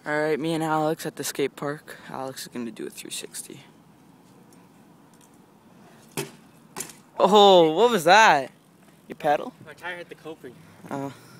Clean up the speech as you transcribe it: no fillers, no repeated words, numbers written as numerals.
Alright, me and Alex at the skate park. Alex is going to do a 360. Oh, what was that? Your pedal? My tire hit the coping. Oh.